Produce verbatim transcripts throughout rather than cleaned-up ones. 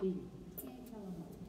Quindi, chi è che ha la mano?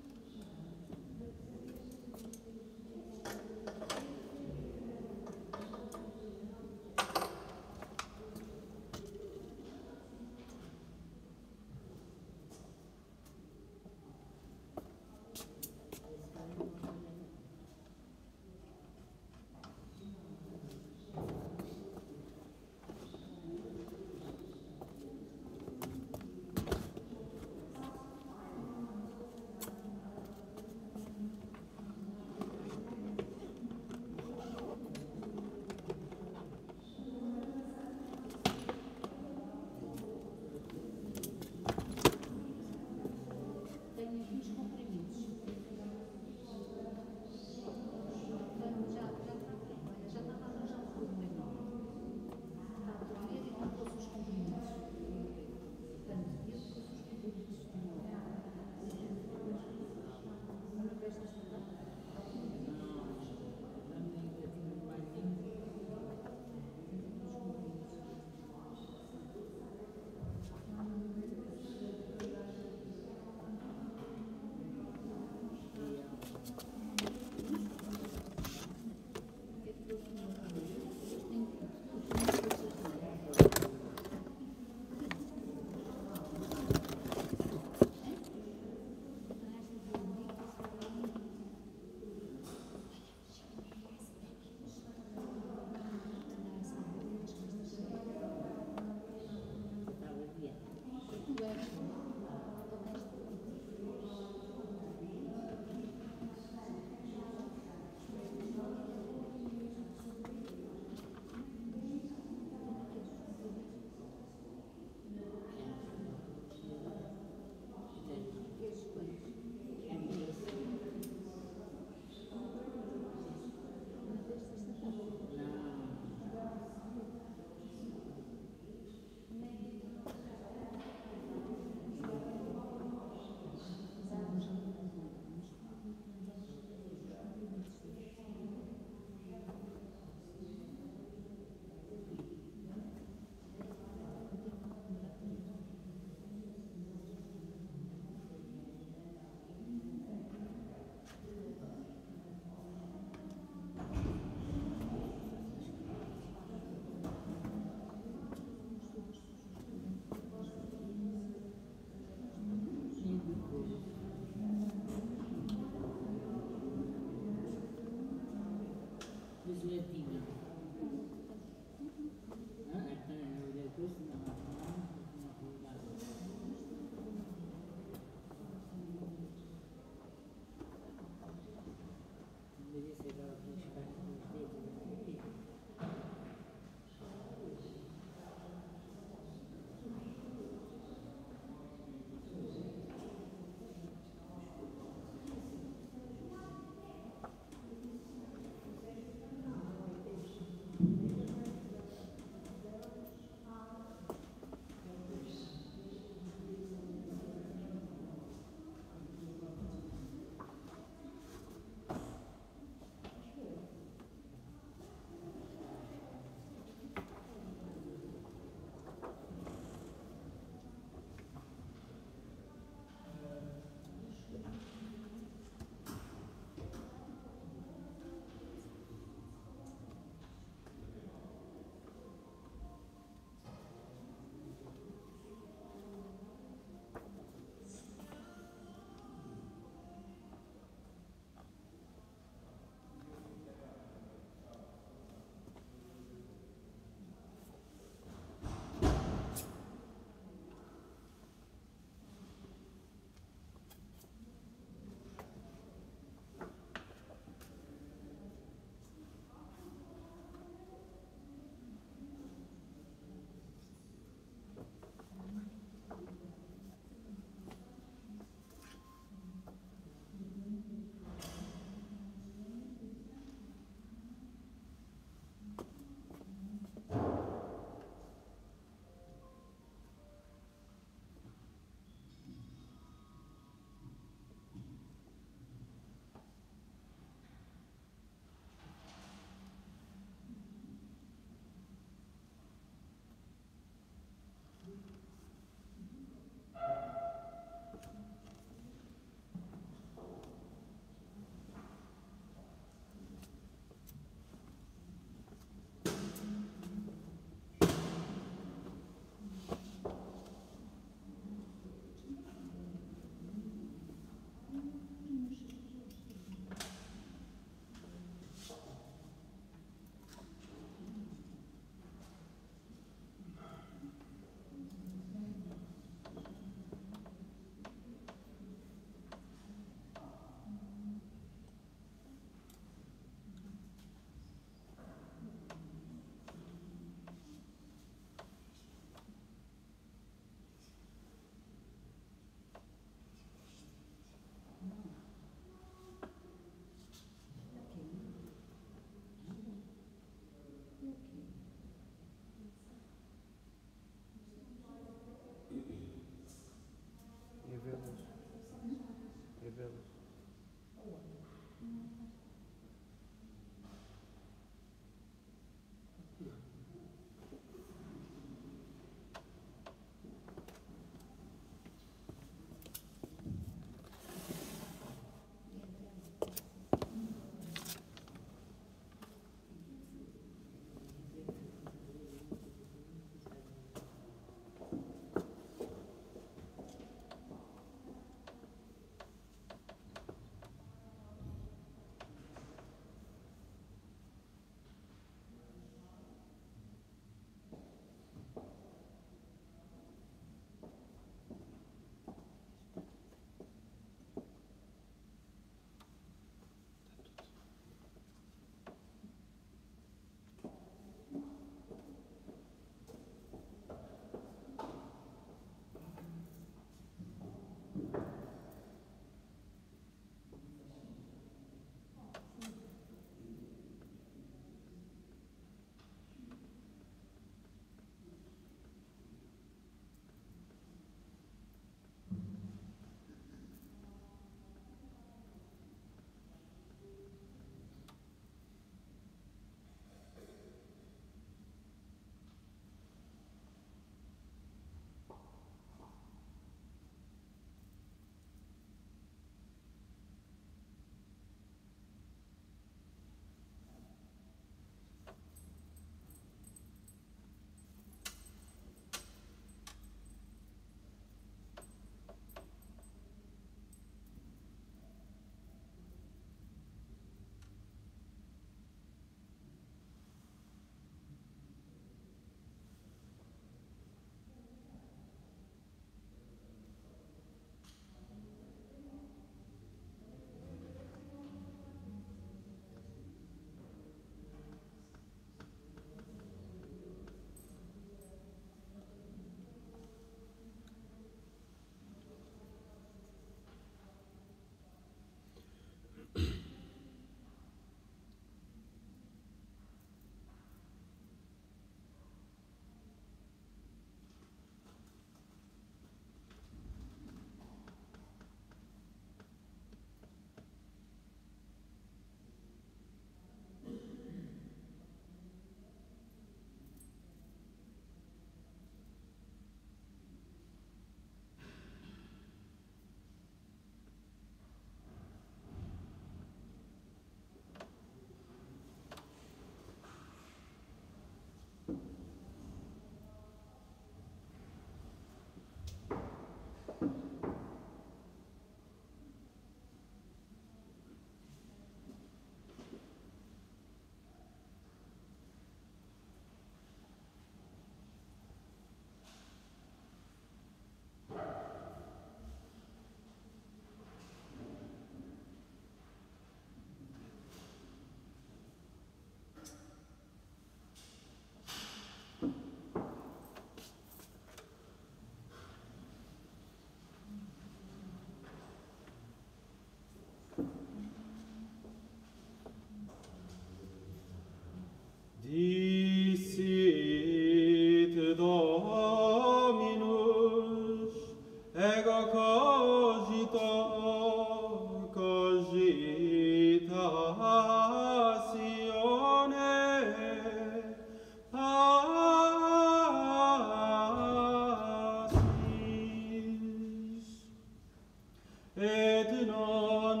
et non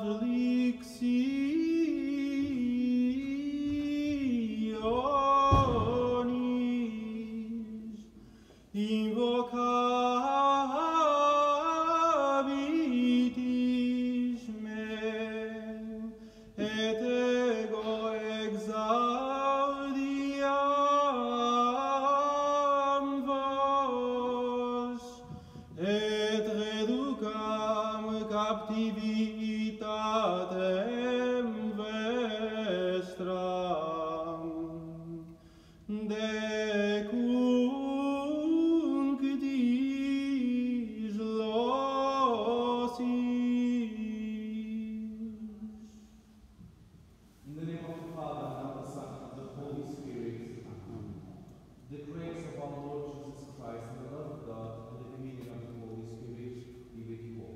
afflictionis, invocabitis me, et ego exaudiam vos, et reducam captivitatem vestram, decunctis locis. In the name of the Father, and of the Son, and of the Holy Spirit. The grace of our Lord Jesus Christ, and the love of God, and the communion of the Holy Spirit be with you all.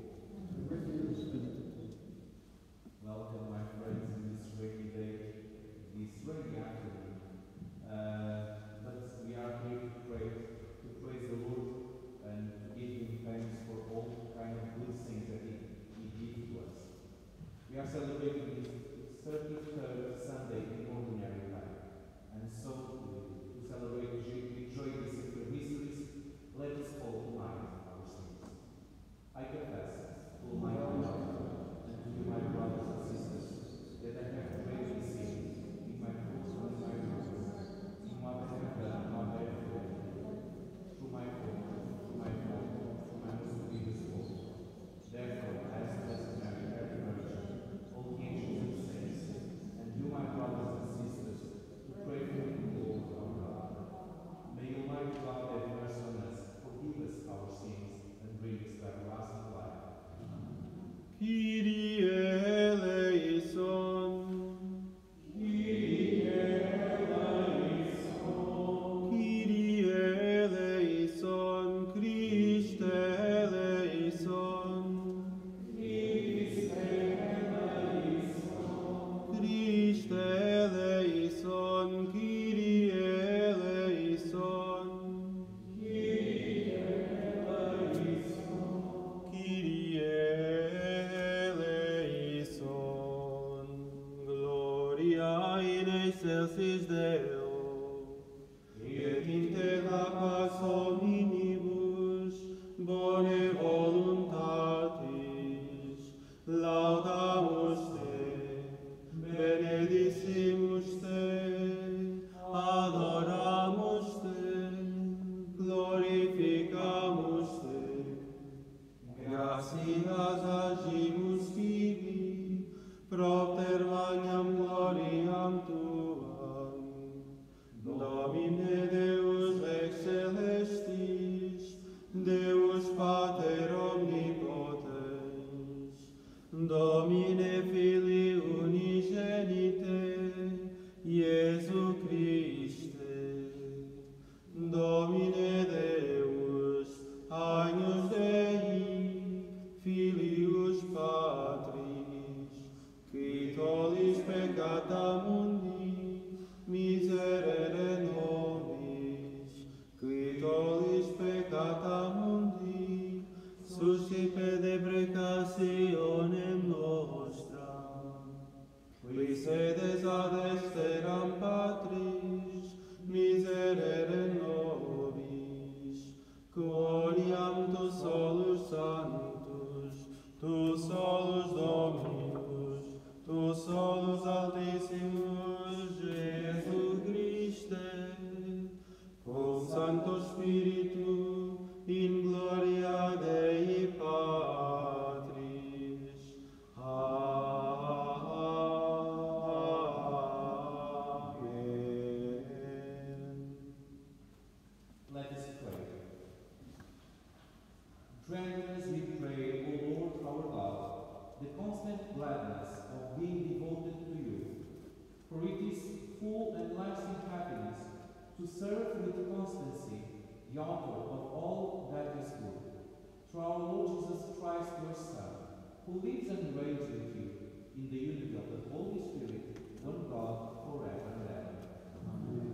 Welcome, my friends, in this rainy day, this rainy afternoon. Uh, but we are here to pray, to praise the Lord, and to give Him thanks for all kind of good things that He, he gives to us. We are celebrating this thirty-third Sunday in Ordinary Time, and so to, to celebrate the joy the sacred mysteries, let us call to mind our sins. I confess to Almighty God and to you, my brothers and sisters, that I have greatly sinned in my thoughts and in my words, in what I have done and what I have done, through my fault, through my fault, through my most grievous fault. Therefore, I ask Blessed Mary, Very Virgin, all the angels and saints, and you, my brothers and sisters, to pray for me, Lord our God. May Almighty God have mercy on us, forgive us our sins, and bring us to everlasting life. Kyrie eleison. Kyrie eleison. Kyrie eleison. Christe eleison. Christe eleison. Christe eleison. Kyrie eleison. Kyrie eleison. Kyrie eleison. Gloria in excelsis Deo, et in te la paz hominibus, bone voluntatis, laudamus te, benedicimus te, adoramus te, glorificamus te, gratias agimus tibi, propter magnam gloriam tuam. Domine Deus Rex celestis, Deus Pater omnipotens, Domine Filii unigenite, Iesu Christe, Domine Deus, Agnus Dei, Filius Patris, qui tollis peccata mundi, miserere nobis, qui tollis peccata mundi, suscipe deprecationem nostram, qui sedes ad esteram Patris, miserere nobis, gloriam tu solus sanctus, tu solus Dominus, tu solus altissimus Jesu Christe, cum Sancto Spiritu, in gloria Dei Patris. Amen. Let us pray. Grant us, we pray, O Lord our God, the constant gladness of being devoted to you, for it is full and lasting happiness to serve with constancy the author of all that is good, through our Lord Jesus Christ, your Son, who lives and reigns with you in the unity of the Holy Spirit, one God, forever and ever. Amen.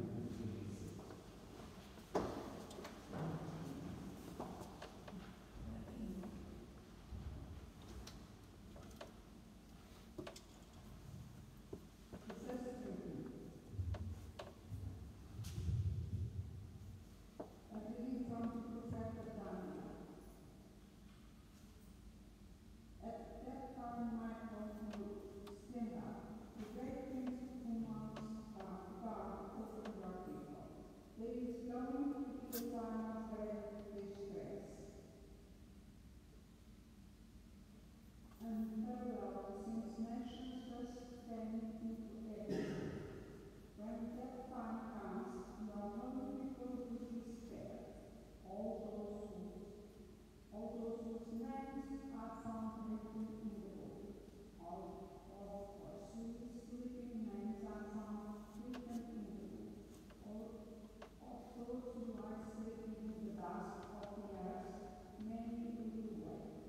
them into everything. When that time comes, normally people will despair. All those who, all those whose names are found written in the book. All, all of whose sleeping names are found written in the book. All of those who are sleeping in the dust of the earth, many will wake.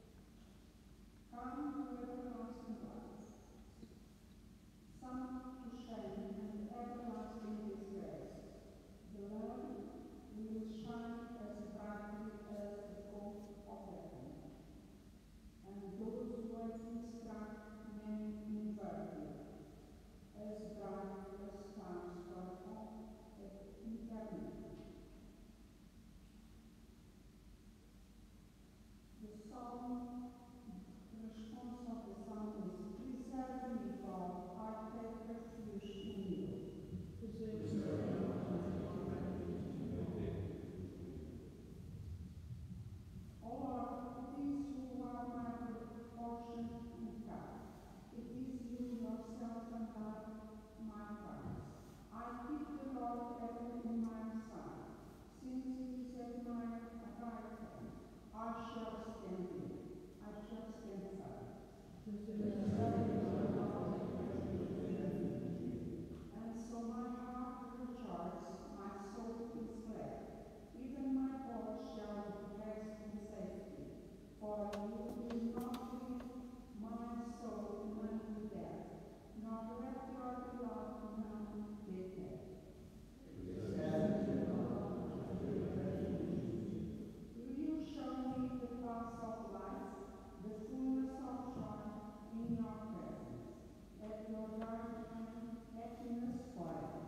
Come to everlasting life. Some to shame and everlasting disgrace. The Lord will shine as brightly as the coat of heaven, and those who are instruct men in virtue, as bright as stars from all eternity. The psalm, the response of the psalm is, preserve me, God, I take refuge in you. O Lord, it is you who are my portion and cup. It is you yourself and God, my prize. I keep the Lord ever in my sight. Since he is at my right hand, I shall stand in. I shall stand firm. And so my heart rejoices, my soul is glad. Even my God shall rest in safety. For you will not leave my soul unto death, nor let your beloved none be dead. Will you show me the path of life, the fullness of joy in your presence? Let your right hand happiness forever.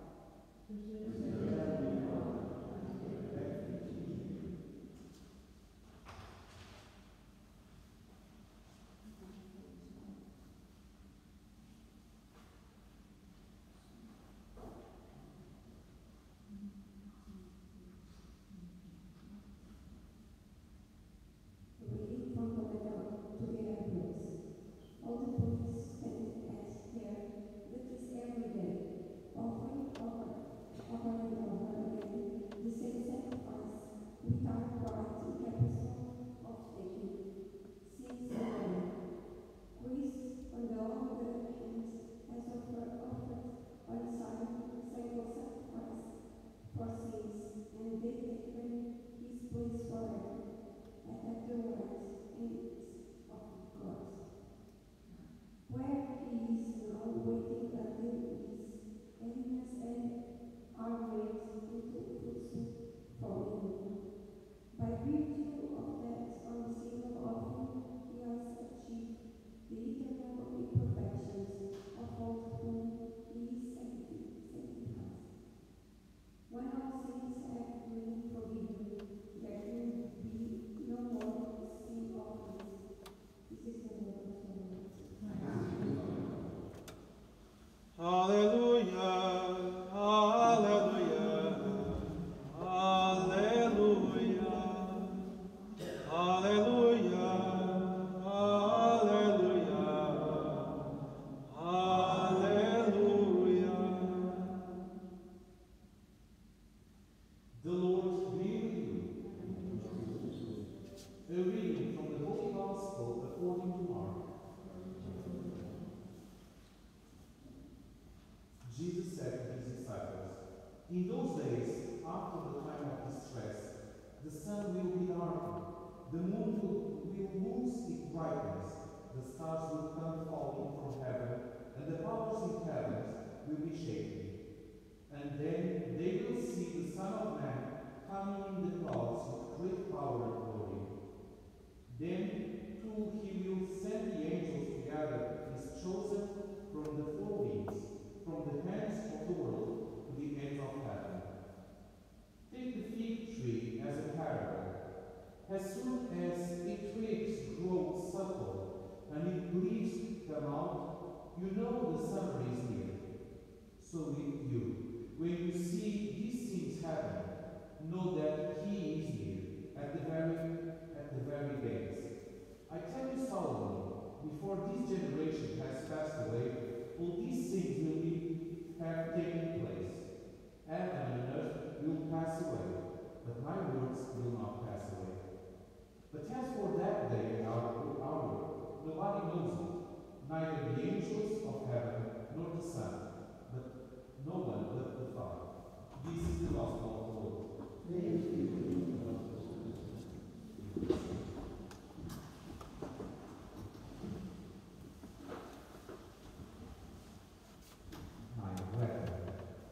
Reading from the letter to the Hebrews. All the prophets spent as care with this every day, offering over, over and over again the same sacrifice without pride incapable of taking sins away. Greece, on the other hand, has offered, offered on single sacrifice for sins, and they taken his place forever and at the right hand of God, where he is now waiting until his enemies and are made into footstool for him. By virtue of that on single offering, he has achieved the eternal imperfections of all whom he is sanctified. When all sins have been forgiven, there will be no more sin offerings. This is the word of the Lord. Hallelujah, hallelujah, hallelujah, hallelujah, hallelujah, hallelujah. The Lord be with you. A reading from the Holy Gospel according to Mark. Jesus said to his disciples, in those days, after the time of distress, the sun will be darkened, the moon will, will lose its brightness, the stars will come falling from heaven, and the powers in heavens will be shaken. And then they will see the Son of Man coming in the clouds with great power and glory. Then, too, he will send the angels to gather his chosen from the four winds, from the ends of the world to the ends of heaven. Take the fig tree as a parable. As soon as its twigs grow supple and its leaves come out, you know the summer is near. So with you, when you see these things happen, know that he is near, at the very at the very gates. I tell you solemnly, before this generation has passed away, all neither the angels of heaven nor the Son, but no one but the Father. This is the gospel of the Lord. My brethren,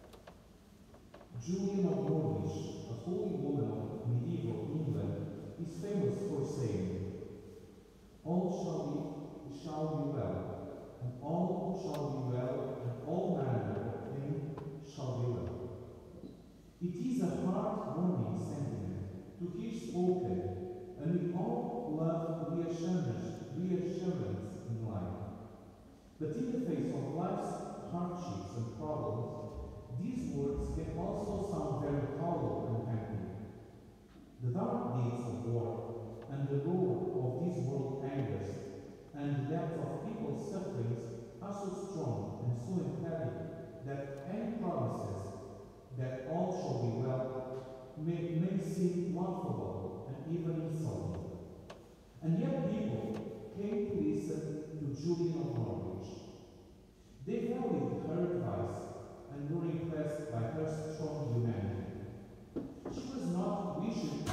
Julian of Norwich, a holy woman of medieval England, is famous for saying, "All shall be, shall be well, and all shall be well, and all manner of things shall be well." It is a heart-warming sentiment to hear spoken, and we all love reassurance, reassurance in life. But in the face of life's hardships and problems, these words can also sound very hollow and empty. The dark deeds of war and the roar of this world angers and the depth of people's sufferings are so strong and so emphatic that any promises that all shall be well may, may seem laughable and even insulting. And yet people came to listen to Julian of Norwich. They valued her advice and were impressed by her strong humanity. She was not wishing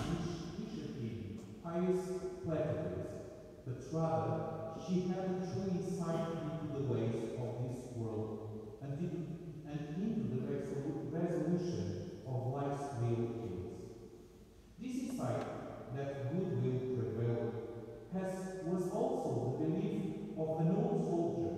in pious platitudes, but rather she had a true insight into the ways of this world and into, and into the resolu- resolution of life's real ills. This insight that good will prevail has, was also the belief of an old soldier.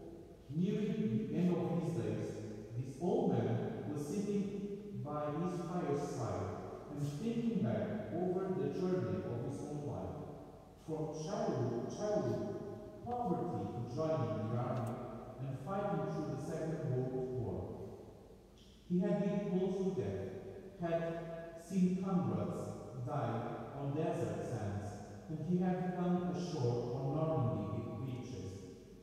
Nearing the end of his days, this old man was sitting by his fireside and thinking back over the journey of his own life, from childhood, childhood poverty to joining the army and fighting through the Second World War. He had been close to death, had seen comrades die on desert sands, and he had come ashore on Normandy beaches.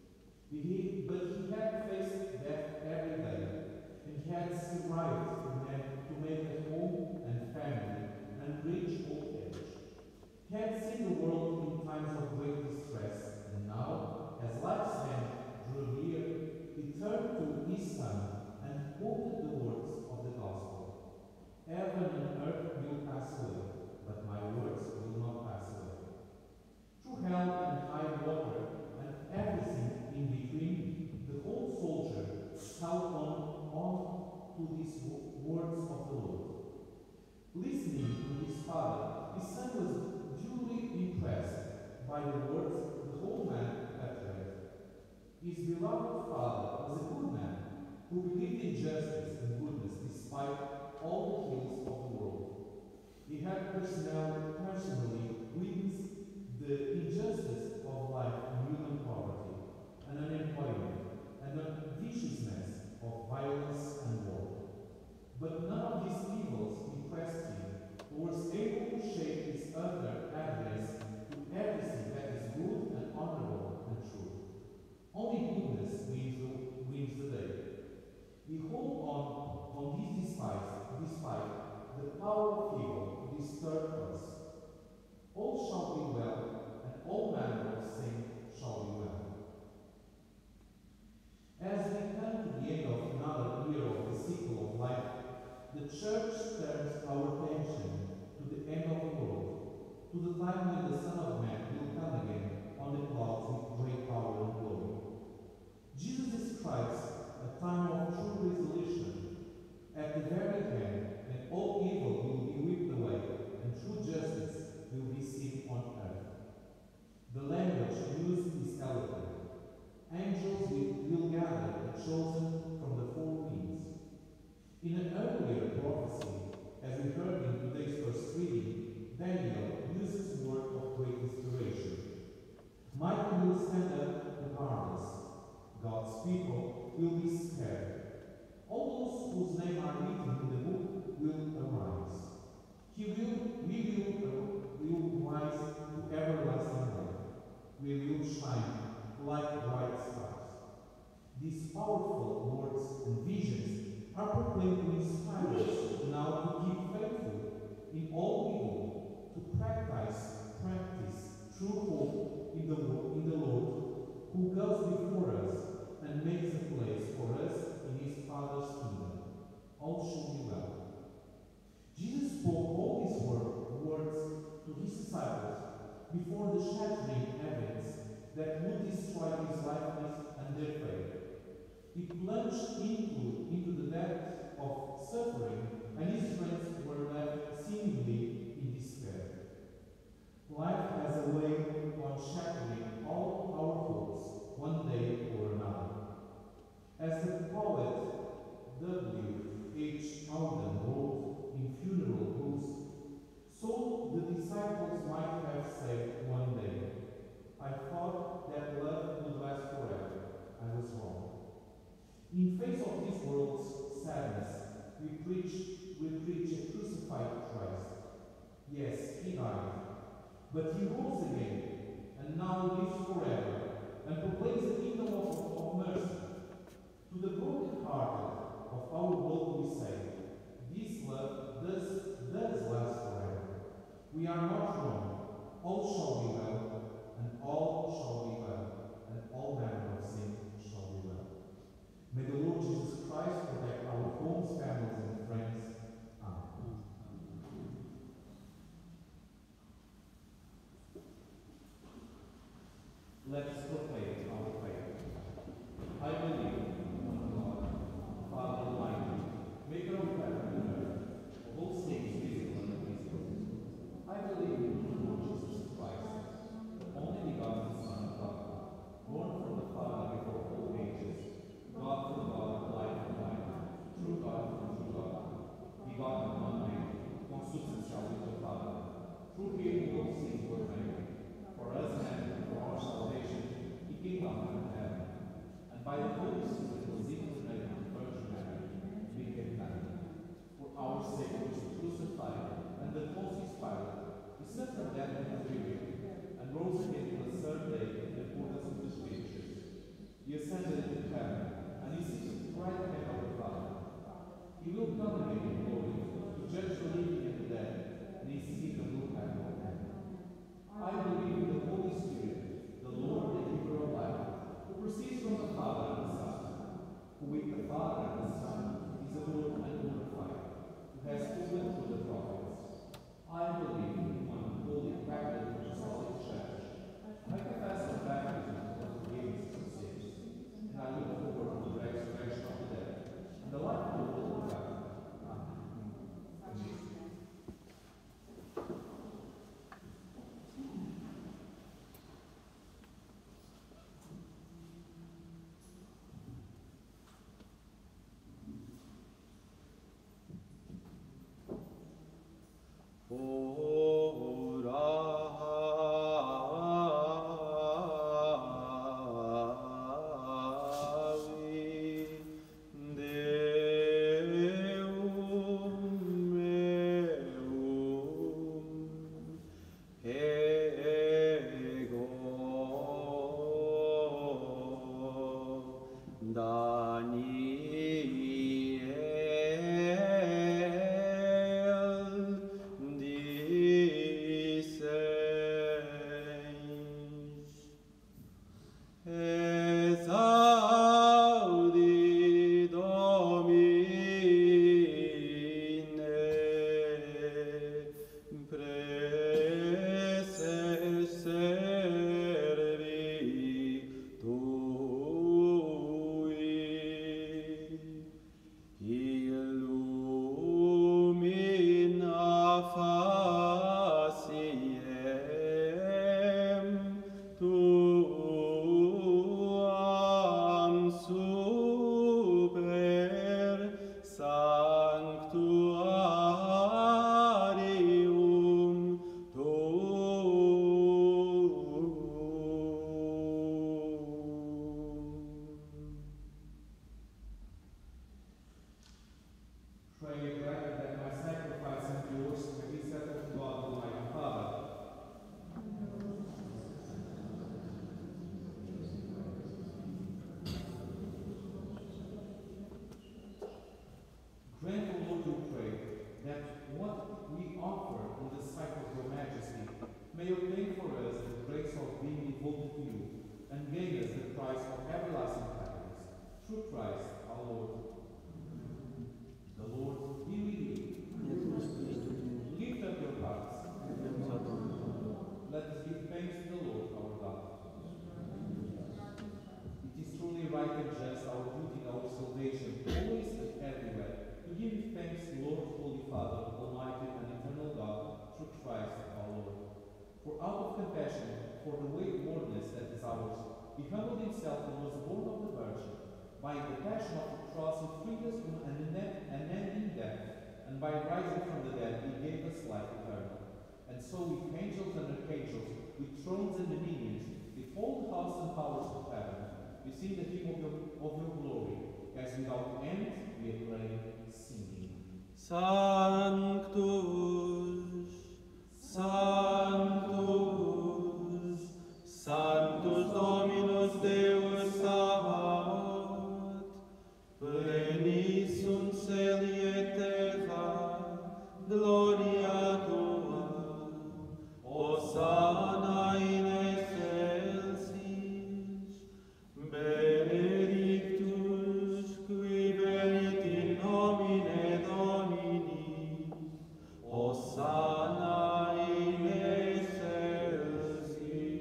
He, but he had faced death every day, and he had survived to make, to make a home and family and reach old age. He had seen the world in times of great distress, and now, as life's end drew near, he turned to his son and quoted the words of the gospel. "Heaven and earth will pass away, but my words will not pass away." Through hell and high water and everything in between, the old soldier held on, on to these words of the Lord. Listening to his father, his son was duly impressed by the words the old man had read. His beloved father was a good man who believed in justice and goodness despite all the ills of the world. He had personally, personally witnessed the injustice of life and human poverty, and unemployment, and the viciousness of violence and war. But none of these evils impressed him, who was able to shape his utter adherence to everything that is good and honorable and true. Only goodness wins the, wins the day. We hold on on this despite, despite the power of evil to disturb us. All shall be well, and all manner of things shall be well. As we come to the end of another year of the cycle of life, the Church turns our attention to the end of the world, to the time when the Son of Man will come again on the clouds with great power and glory. Jesus describes a time of true resolution, at the very end when all evil will be whipped away and true justice will be seen on earth. The language used is eloquent. Angels will, will gather the chosen from the four winds. In an earlier prophecy, as we heard in today's first reading, Daniel uses word of great inspiration. Michael will stand up to harm us. God's people will be spared. All those whose names are written in the book will arise. He will, we will, will rise to everlasting life. We will shine like bright stars. These powerful words and visions are proclaimed to inspire us now to keep faithful in all we do, to practice, practice true hope in the, in the Lord, who goes before destroy his likeness and their faith. He plunged into, into the depth of suffering, and his friends were left seemingly in despair. Life has a way of shattering all our hopes one day or another. As the poet W H Auden wrote in Funeral Blues, so the disciples might have said one day, I thought that love would last forever. I was wrong. In face of this world's sadness, we preach, we preach a crucified Christ. Yes, he died, but he rose again, and now lives forever, and proclaims the kingdom of, of mercy. To the broken-hearted of our world we say, this love does, does last forever. We are not wrong. All shall be well, and all shall be well, and all manner of sin shall be well. May the Lord Jesus Christ protect our homes, families, and friends. Amen. Let us proclaim our faith. I believe in one God, Father Almighty, maker of heaven and earth, of all things visible and invisible. I believe in the Lord Jesus Christ, the only begotten Son of God, born from the Father before all ages, God from God, light from light, true God from true God, begotten, unmade, consubstantial with the Father. Through him all things were made. For us and for our salvation, he came down from heaven, and by the Holy Spirit was incarnate of the Virgin Mary, became man. For our sake he was crucified, and the Pontius Pilate, he suffered death and was buried, and rose again on the third day in accordance with the Scriptures. He ascended into heaven, and he sits at the right hand of the Father. He will come again in glory to judge the living and the dead, and his kingdom will have no end. I believe in the Holy Spirit, the Lord and giver of life, who proceeds from the Father and the Son, who with the Father and the Son is adored and glorified, who has spoken through the prophets. I believe in one holy, Catholic, and apostolic Church. I confess the baptism for the forgiveness of sins, and I look forward to the resurrection of the dead and the life of the world to come. Amen. Amen. humbled himself and was born of the Virgin. By the passion of the cross, he freed us from an unending death, and by rising from the dead, he gave us life eternal. And so, with angels and archangels, with thrones and dominions, with all the hosts and powers of heaven, we sing the hymn of your, of your glory, as without end we acclaim, singing. Sanctus, Sanctus, Sanctus Dominus Deus Sabaoth, plenis sunt celi et terra, gloria tua, Hosanna in excelsis, benedictus qui venit in nomine Domini, Hosanna in excelsis.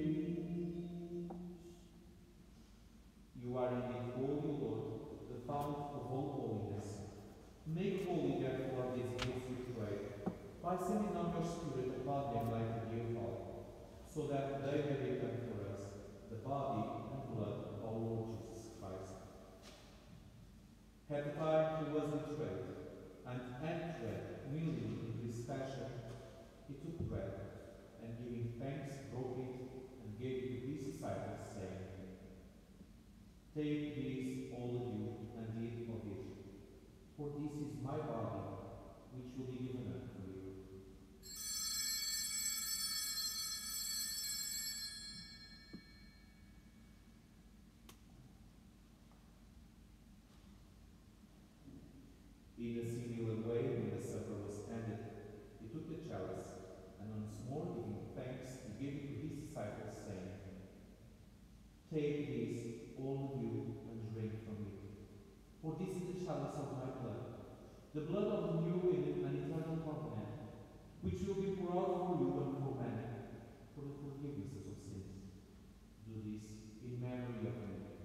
You are indeed holy, Lord, the fount of all holiness. Make holy, therefore, these gifts, we pray, by sending down your Spirit upon them like a dear Father, so that they may become for us the body and blood of our Lord Jesus Christ. At the time he was betrayed and entered willingly into his passion, he took bread, and giving thanks, broke it, and gave it to his disciples, saying, "Take this, all of you, and eat of it, for this is my body, which will be given up for you." In a similar way, when the supper was ended, he took the chalice, and once more giving thanks, he gave it to his disciples, saying, "Take this, all of you, and drink from it, for this is the chalice of my blood, the blood of the new and eternal covenant, which will be poured out for you and for many, for the forgiveness of sins. Do this in memory of me."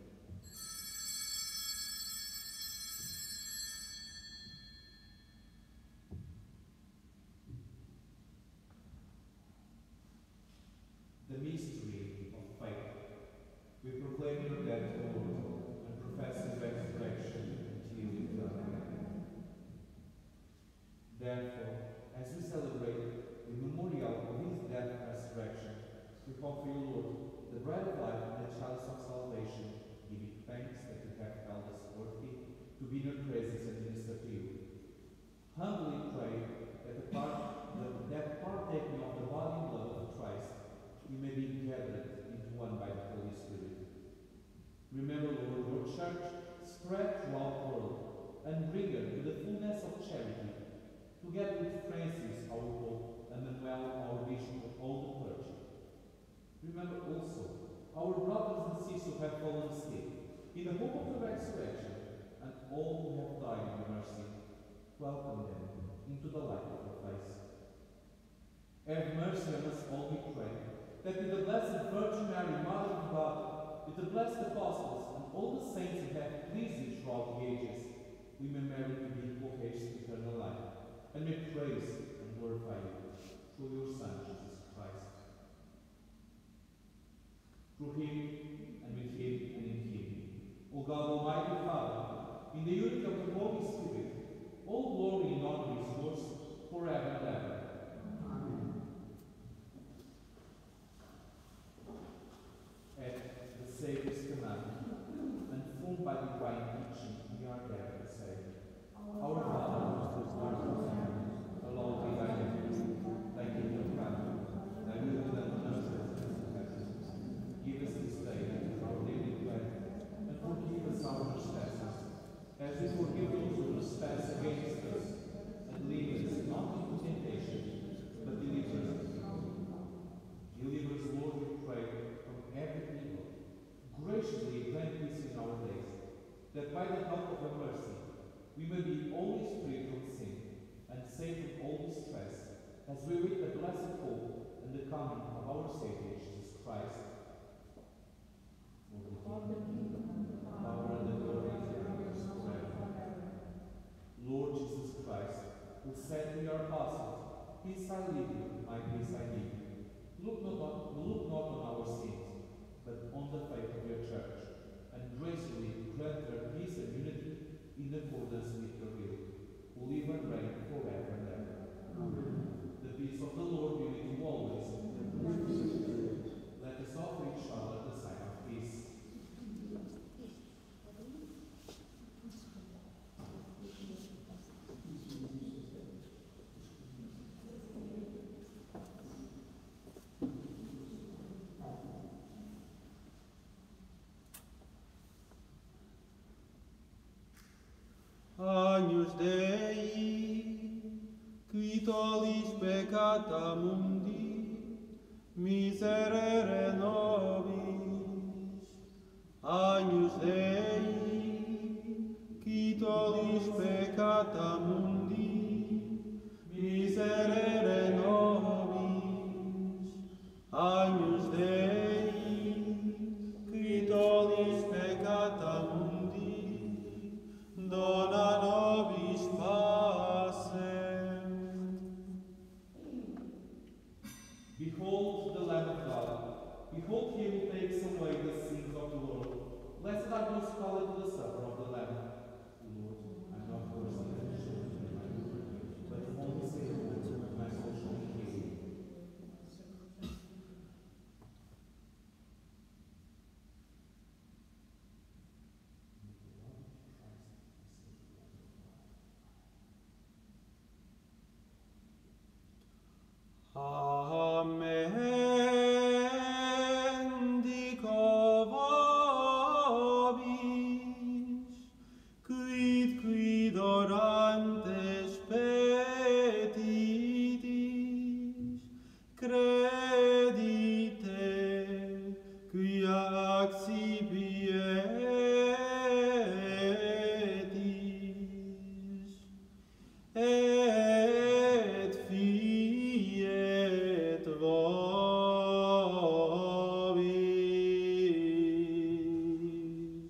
The mystery of faith. We proclaim your death, O Lord, and profess your resurrection until you come again. Therefore, as we celebrate the memorial of his death and resurrection, we offer you, Lord, the bread of life and the chalice of salvation, giving thanks that you have held us worthy to be in your presence and minister to you. Humbly pray that the part, the, that partaking of the body and blood of Christ, we may be gathered into one by the Holy Spirit. Remember, Lord, your church spread throughout the world, and bring her to the fullness of charity, together with Francis, our Pope, and Manuel, our Bishop of all the clergy. Remember also our brothers and sisters who have fallen asleep, in the hope of the resurrection, and all who have died in your mercy. Welcome them into the light of your face. Have mercy on us all, we pray, that with the Blessed Virgin Mary, Mother of God, with the blessed apostles and all the saints who have pleased you throughout the ages, we may merit to be co-heirs to eternal life, and may praise and glorify you through your Son, Jesus Christ. Through him, and with him, and in him, O God, Almighty Father, in the unity of the Holy Spirit, all glory and honor is yours forever and ever. At the Saviour's command, and formed by divine teaching, we are there to say, Our Father, who art in heaven, hallowed be thy name. Thy kingdom come, thy will be done on earth as it is in heaven. Give us this day our daily bread, and forgive us our trespasses, as we forgive those who trespass against us. And lead us not into temptation, but deliver us from evil. Deliver us, Lord, we pray, from every evil. Graciously grant peace in our days, that by the help of your mercy we may be always free from sin and safe from all distress, as we wait the blessed hope and the coming of our Savior Jesus Christ. For the kingdom, the power, and the glory is yours forever. Lord Jesus Christ, who said to your apostles, "Peace I leave you, my peace I give you," look not on, look not on our sins, but on the faith of your church, Agnus Dei, qui tollis peccata mundi, miserere nobis. Agnus Dei, qui tollis peccata mundi, miserere nobis. Agnus Dei, qui tollis peccata mundi, dona nobis pacem. Behold the Lamb of God. Behold him who takes away the sins of the world. Blessed are those called to the supper of the Lamb. Lord, I am not worthy that you should enter my room, but only say the word, and my soul shall be healed. Amen. Dico vobis, quid quid orantes petitis, credite, quia accipietis, et fiet vobis.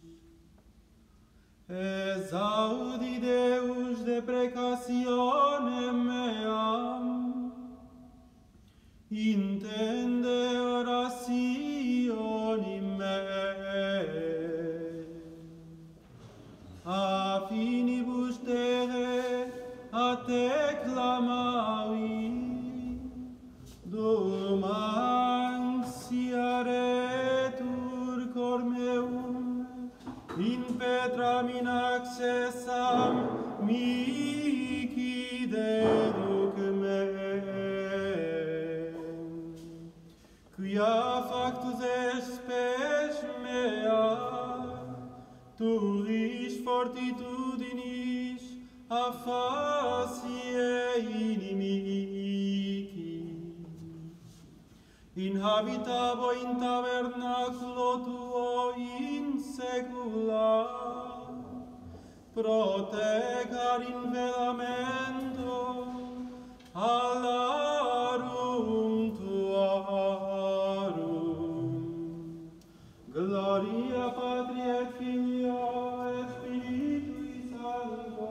Esaudi Deus deprecationem meam, intende orationem meam, a finibus Dei a te clamavi, dum ansiaretur cor meum, in petram in accessam mihi deduc meam, quia factus est spes mea, tuis fortitudinis a facie inimici. In habitabo in tabernaculo tuo in secula, protegar in velamento alarum tuarum. Gloria Patri et Filio et Spiritui Sancto.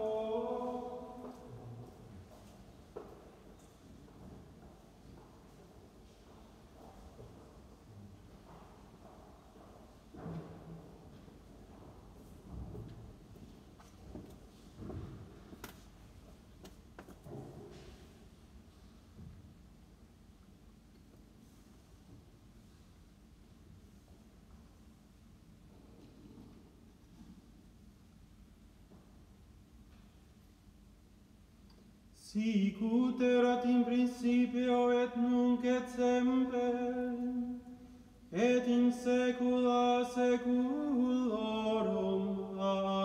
Sic ut erat in principio et nunc et semper, et in saecula saeculorum.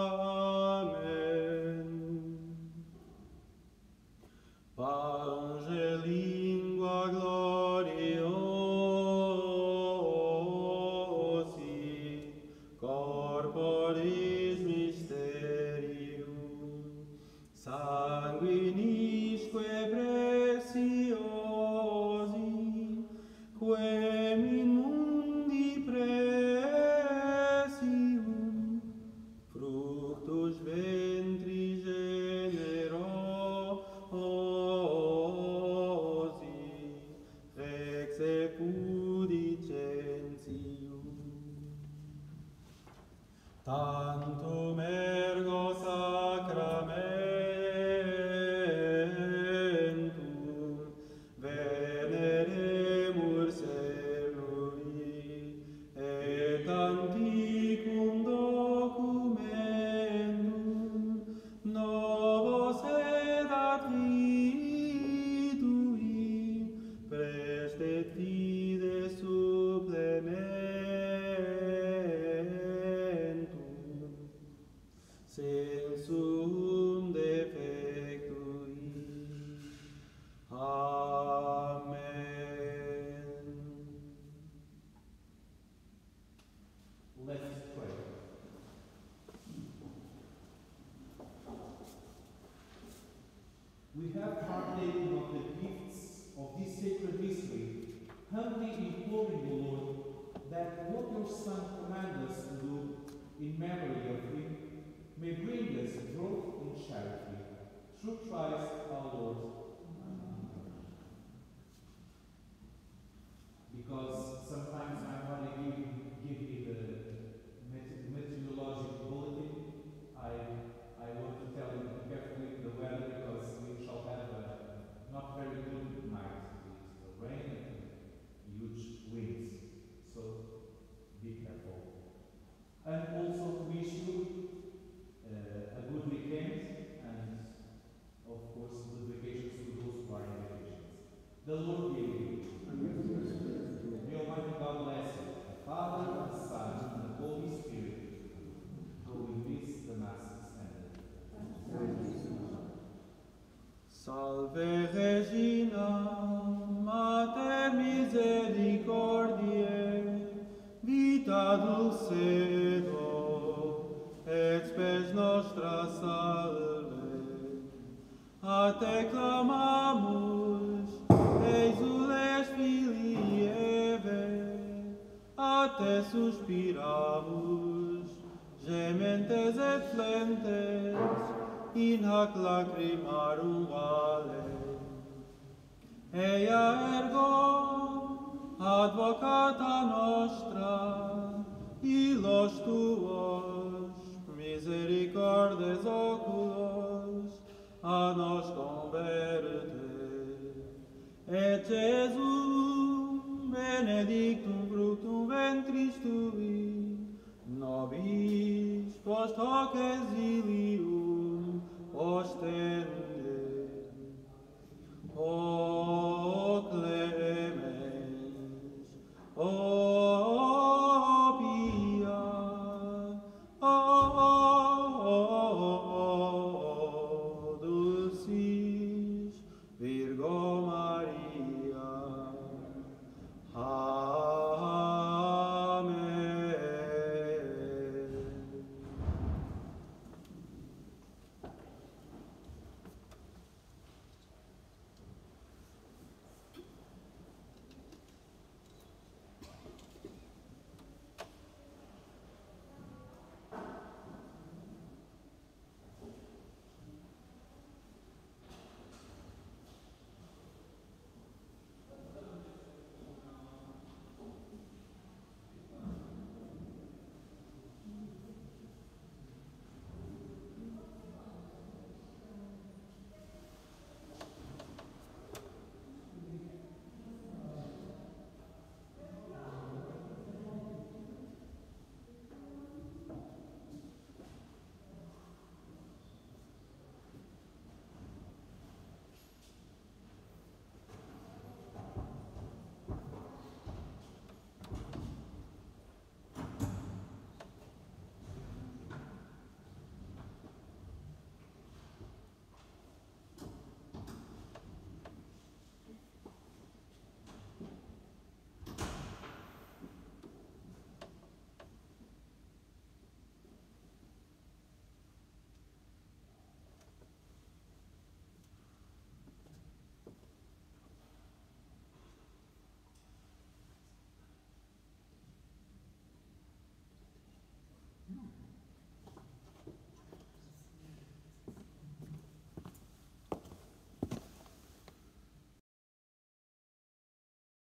Amen. Pange lingua gloriosi, corporis mysterium, sanguinisque preciosi, quem in mundi presium, fructus ventris generosi, rexe pudicentium. Tantum ergo sacramentum veneremur servi, et antiquum documentum novos et attritui prestet fide supplementum, se we have partaken of the gifts of this sacred mystery, humbly imploring the Lord that what your Son commands us to do in memory of him may bring us growth in charity. Through Christ our Lord. Because sometimes I want to give, give you the met- meteorological bulletin. I, I want to tell you to be careful with the weather because we shall have a not very good night with rain and huge winds. So be careful. And also to wish you uh, a good weekend and of course good vacations to those who are in vacations. The Lord be with you. May Almighty God bless you, the Father, the Son, and the Holy Spirit. Go in peace, the Mass is ended. Salve Regina, Mater misericordiae, vita dulcedo, et spes nostra salve. A te clamamus, exules filii Eve, a te suspiramus, gementes et flentes, in hac lacrimarum vale. Ea ergo, advocata nostra, illos tuos, misericordes oculos, a nos converte. Et Jesum, benedictum fructum ventris tui, nobis post hoc exilium ostentat.